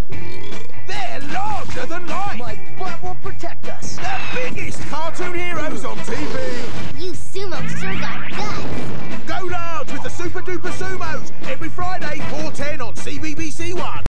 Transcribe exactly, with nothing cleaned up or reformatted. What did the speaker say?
They're larger than life. My butt will protect us. The biggest cartoon heroes on T V. You sumo sure got guts. Go large with the Super Duper Sumos every Friday, four ten on C B B C One.